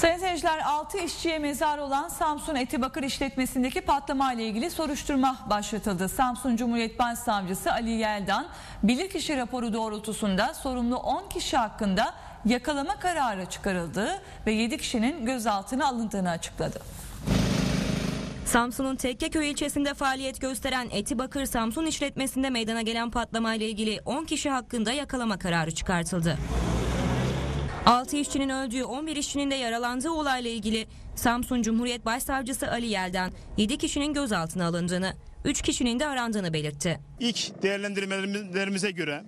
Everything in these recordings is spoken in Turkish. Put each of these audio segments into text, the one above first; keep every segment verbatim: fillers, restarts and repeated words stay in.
Sayın seyirciler, altı işçiye mezar olan Samsun Etibakır işletmesindeki patlama ile ilgili soruşturma başlatıldı. Samsun Cumhuriyet Başsavcısı Ali Yeldan, bilirkişi raporu doğrultusunda sorumlu on kişi hakkında yakalama kararı çıkarıldığı ve yedi kişinin gözaltına alındığını açıkladı. Samsun'un Tekkeköy ilçesinde faaliyet gösteren Etibakır Samsun işletmesinde meydana gelen patlamayla ilgili on kişi hakkında yakalama kararı çıkartıldı. altı işçinin öldüğü, on bir işçinin de yaralandığı olayla ilgili Samsun Cumhuriyet Başsavcısı Ali Yeldan yedi kişinin gözaltına alındığını, üç kişinin de arandığını belirtti. İlk değerlendirmelerimize göre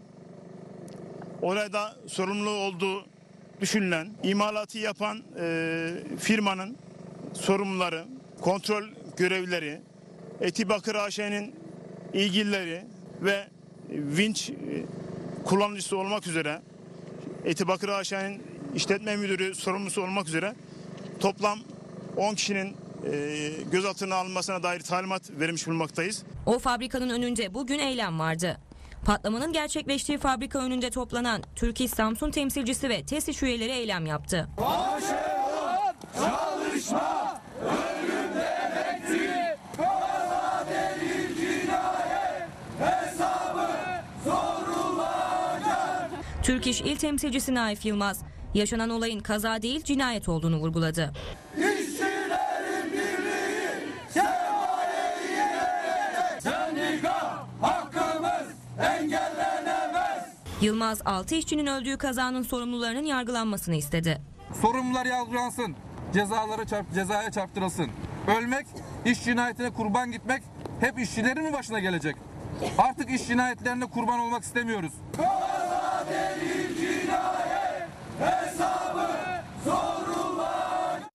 olayda sorumlu olduğu düşünülen imalatı yapan e, firmanın sorumluları, kontrol görevlileri, Etibakır A Ş'nin ilgilileri ve vinç e, kullanıcısı olmak üzere Etibakır A Ş'nin işletme müdürü sorumlusu olmak üzere toplam on kişinin e, gözaltına alınmasına dair talimat vermiş bulunmaktayız. O fabrikanın önünde bugün eylem vardı. Patlamanın gerçekleştiği fabrika önünde toplanan Türk İş Samsun temsilcisi ve TESİŞ üyeleri eylem yaptı. Başarılan çalışma, ölümde emekçi, korona değil cinayet, hesabı sorulacak. Türk İş İl Temsilcisi Naif Yılmaz, yaşanan olayın kaza değil cinayet olduğunu vurguladı. İşçilerin birliği, sermayeyi yenerek, sendika hakkımız engellenemez. Yılmaz, altı işçinin öldüğü kazanın sorumlularının yargılanmasını istedi. Sorumlular yargılansın, cezaları çarp, cezaya çarptırılsın. Ölmek, iş cinayetine kurban gitmek hep işçilerin mi başına gelecek? Artık iş cinayetlerine kurban olmak istemiyoruz. Korona değil cinayet, hesabı sorulacak.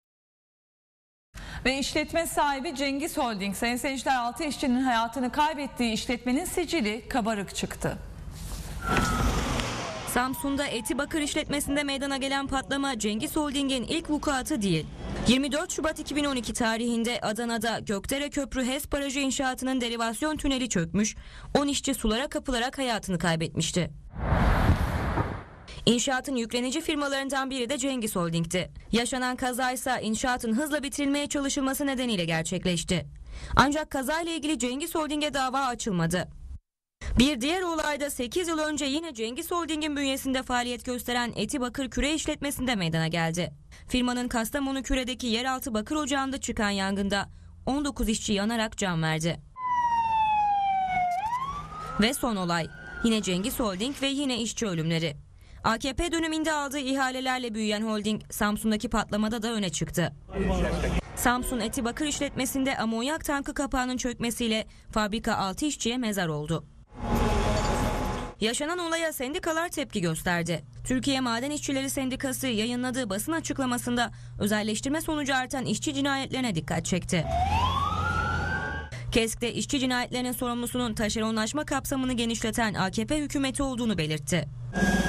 Ve işletme sahibi Cengiz Holding, sayın seyirciler, altı işçinin hayatını kaybettiği işletmenin sicili kabarık çıktı. Samsun'da Etibakır işletmesinde meydana gelen patlama Cengiz Holding'in ilk vukuatı değil. yirmi dört Şubat iki bin on iki tarihinde Adana'da Gökdere Köprü HES Barajı inşaatının derivasyon tüneli çökmüş, on işçi sulara kapılarak hayatını kaybetmişti. İnşaatın yüklenici firmalarından biri de Cengiz Holding'ti. Yaşanan kaza ise inşaatın hızla bitirilmeye çalışılması nedeniyle gerçekleşti. Ancak kazayla ilgili Cengiz Holding'e dava açılmadı. Bir diğer olayda sekiz yıl önce yine Cengiz Holding'in bünyesinde faaliyet gösteren Etibakır Küre işletmesinde meydana geldi. Firmanın Kastamonu Küre'deki yeraltı bakır ocağında çıkan yangında on dokuz işçi yanarak can verdi. Ve son olay, yine Cengiz Holding ve yine işçi ölümleri. A K P döneminde aldığı ihalelerle büyüyen holding Samsun'daki patlamada da öne çıktı. Samsun Etibakır işletmesinde amonyak tankı kapağının çökmesiyle fabrika altı işçiye mezar oldu. Yaşanan olaya sendikalar tepki gösterdi. Türkiye Maden İşçileri Sendikası yayınladığı basın açıklamasında özelleştirme sonucu artan işçi cinayetlerine dikkat çekti. KESK'te işçi cinayetlerinin sorumlusunun taşeronlaşma kapsamını genişleten A K P hükümeti olduğunu belirtti.